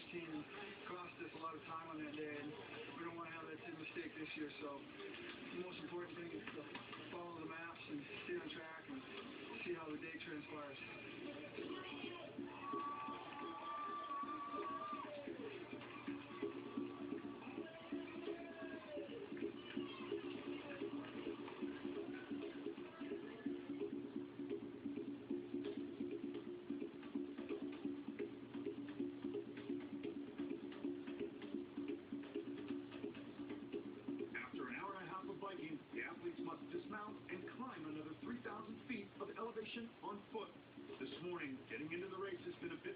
2016 and cost us a lot of time on that day, and we don't want to have that same mistake this year. So the most important thing is to follow the maps and stay on track and see how the day transpires. The athletes must dismount and climb another 3,000 feet of elevation on foot. This morning, getting into the race has been a